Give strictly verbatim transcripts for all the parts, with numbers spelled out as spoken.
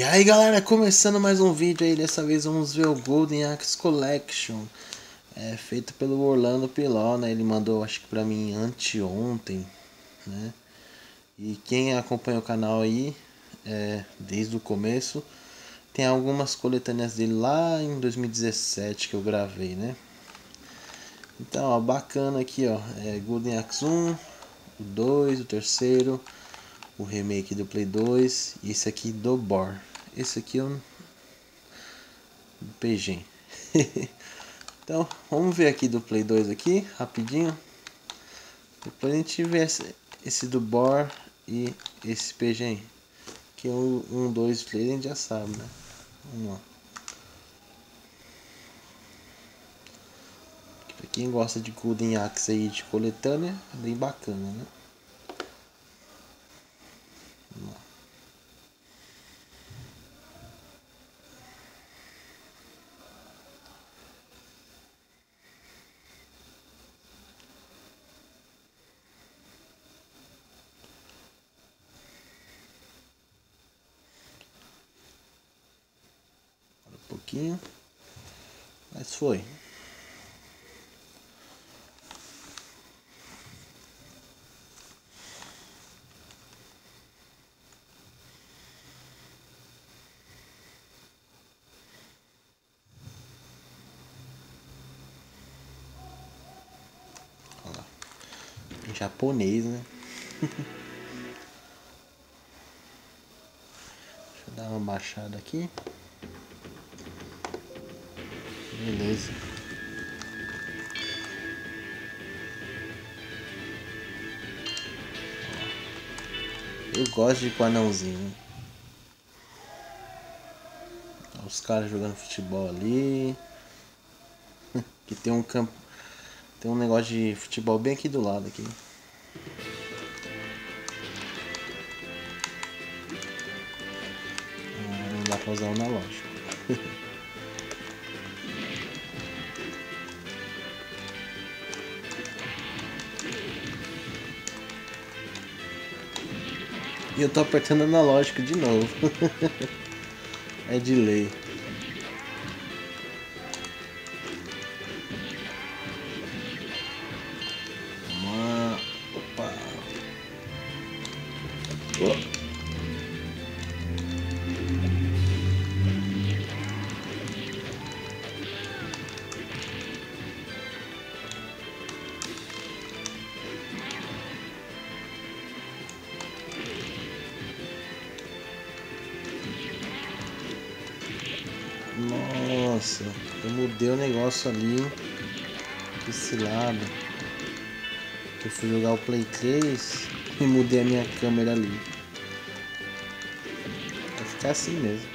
E aí galera, começando mais um vídeo aí, dessa vez vamos ver o Golden Axe Collection, é, feito pelo Orlando Piló, né? Ele mandou, acho que pra mim anteontem, né? E quem acompanha o canal aí, é, desde o começo, tem algumas coletâneas dele lá em dois mil e dezessete que eu gravei, né? Então, ó, bacana aqui, ó, é Golden Axe um, o dois, o terceiro, o remake do Play dois e esse aqui do Bor. Esse aqui é um P G. Então, vamos ver aqui do Play dois aqui, rapidinho. Depois a gente vê esse, esse do Bor e esse P G. Que um, um, dois, três a gente já sabe, né? Vamos lá. Pra quem gosta de Golden Axe aí de coletânea, é bem bacana, né? Vamos lá. Um pouquinho, mas foi. Olha lá. Em japonês, né? Deixa eu dar uma baixada aqui. Beleza. Eu gosto de ir com o anãozinho. Os caras jogando futebol ali. Que tem um campo. Tem um negócio de futebol bem aqui do lado aqui. Ah, não dá pra usar o analógico. E eu tô apertando analógico de novo. É de lei. Vamos lá. Opa. Oh. Nossa, eu mudei o negócio ali desse lado. Eu fui jogar o Play três e mudei a minha câmera ali. Vai ficar assim mesmo.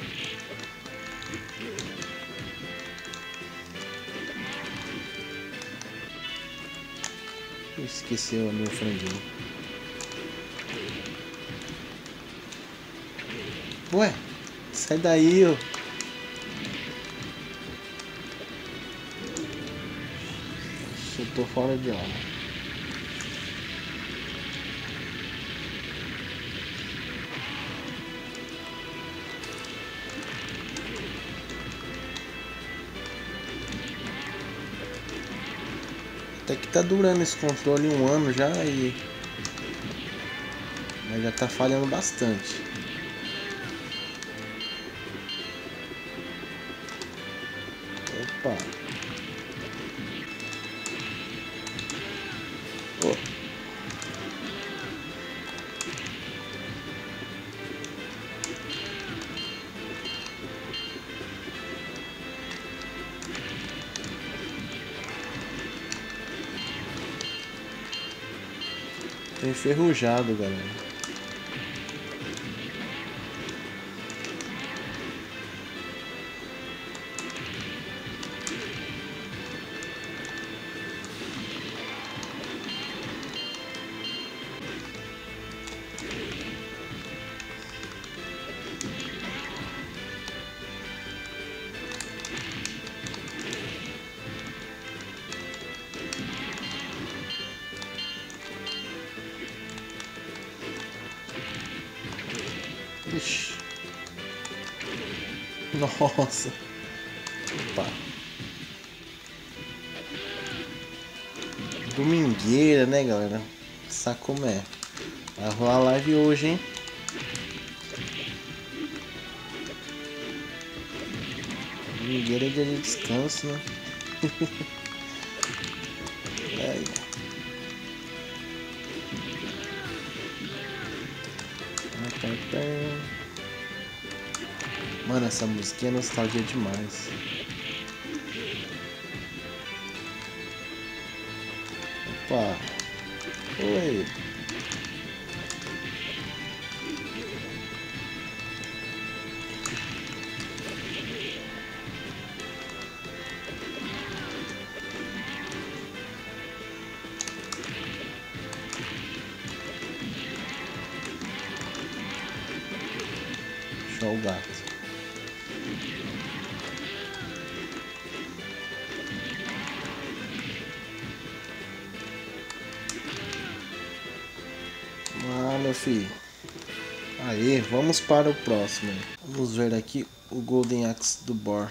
Esqueceu ali o franguinho. Ué, sai daí, ó. Eu tô fora de aula. Até que tá durando esse controle um ano já e... mas já tá falhando bastante. Opa. Oh. Tá enferrujado, galera. Ixi. Nossa. Opa. Domingueira, né, galera? Sabe como é? Vai rolar live hoje, hein? Domingueira é dia de descanso, né? Aí. Mano, essa música é nostalgia demais. Opa. Oi. Show o gato. Ah, meu filho. Aí, vamos para o próximo. Vamos ver aqui o Golden Axe do Bor.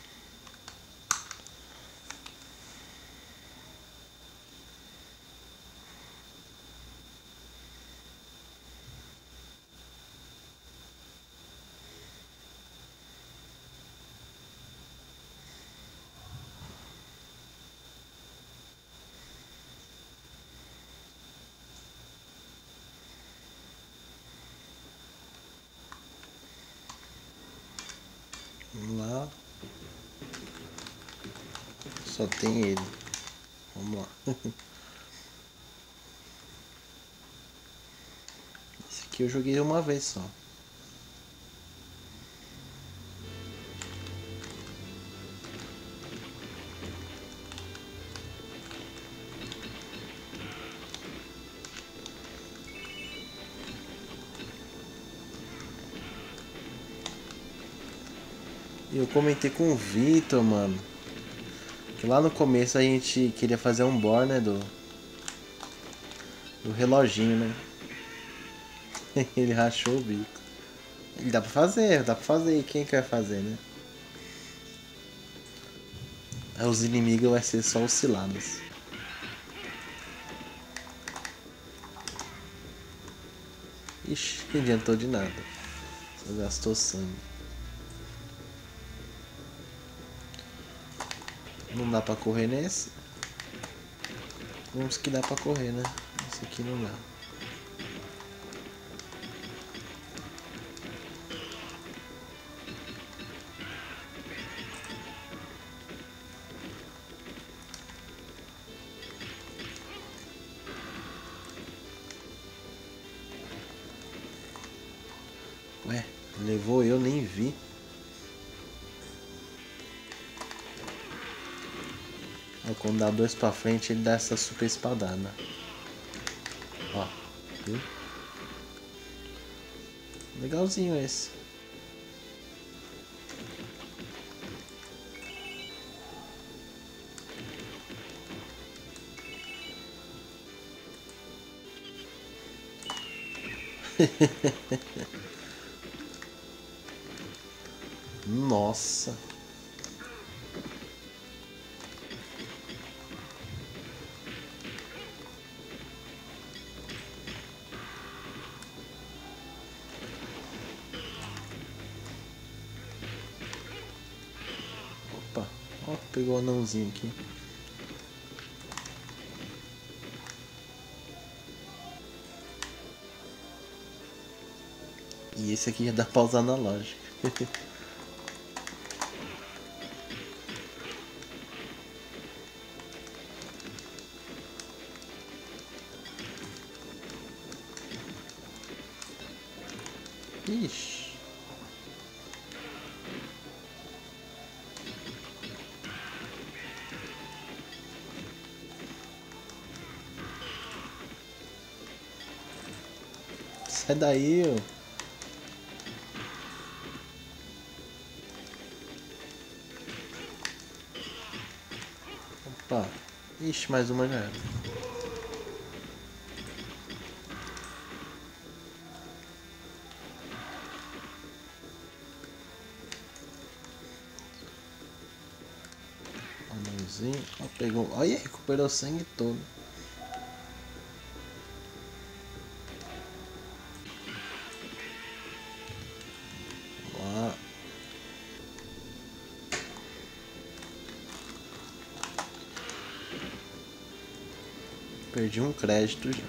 Vamos lá. Só tem ele. Vamos lá. Esse aqui eu joguei uma vez só. E eu comentei com o Vitor, mano, que lá no começo a gente queria fazer um bor, né, do, do reloginho, né? Ele rachou o bico. Ele dá pra fazer, dá pra fazer. E quem quer fazer, né? Aí os inimigos vai ser só oscilados. Ixi, não adiantou de nada. Só gastou sangue. Não dá pra correr nesse. Uns que dá pra correr, né? Esse aqui não dá. Ué, levou eu, nem vi. Ó, quando dá dois pra frente, ele dá essa super espadada. Ó, viu? Legalzinho esse. Nossa. Opa, ó, pegou o anãozinho aqui. E esse aqui já dá pra usar na loja. Ixi. Sai daí, ó. Opa. Ixi, mais uma já era. Assim, ó, pegou. Olha, recuperou o sangue todo. Ó. Perdi um crédito já.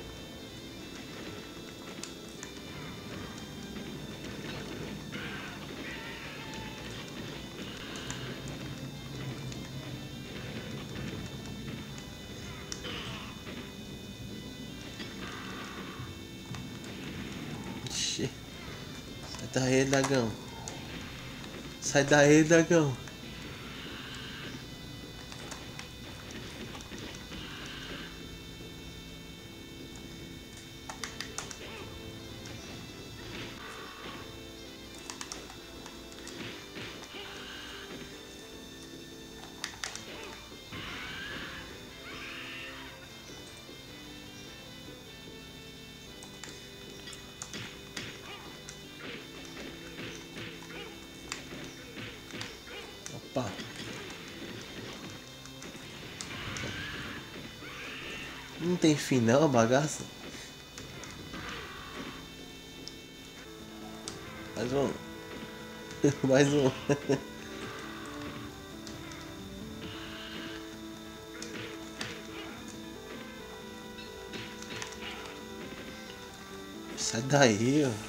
Ixi. Sai daí, dragão. Sai daí, dragão. Opa. Não tem fim não, bagaça. Mais um. Mais um. Sai daí, ó.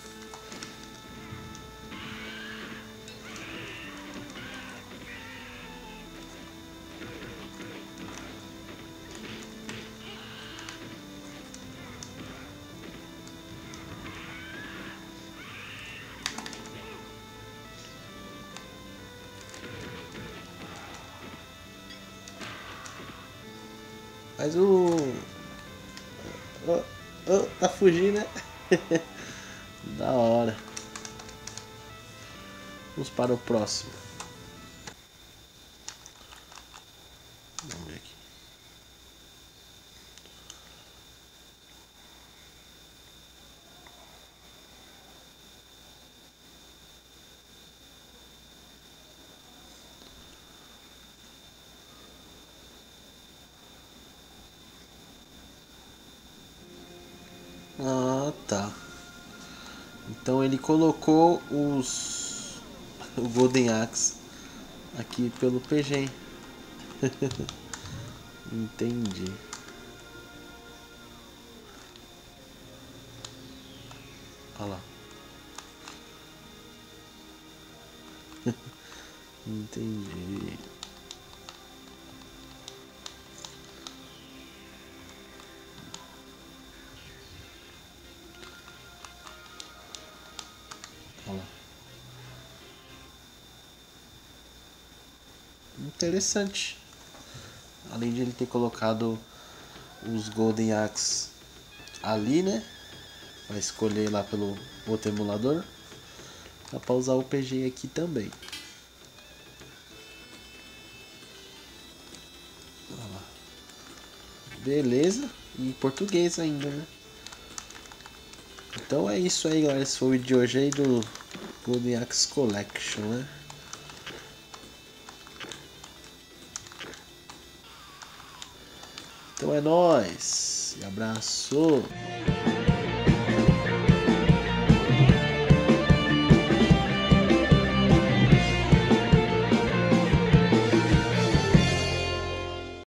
Mais um. Oh, oh, tá fugindo, né? Da hora. Vamos para o próximo. Vamos ver aqui. Ah, tá. Então ele colocou os o Golden Axe aqui pelo P G. Entendi. Olha lá. Entendi. Olha lá. Interessante. Além de ele ter colocado os Golden Axe ali, né? Vai escolher lá pelo outro emulador. Dá pra usar o P G aqui também. Olha lá. Beleza. E em português ainda, né? Então é isso aí, galera. Esse foi o vídeo de hoje aí do Golden Axe Collection, né? Então é nóis. E abraço.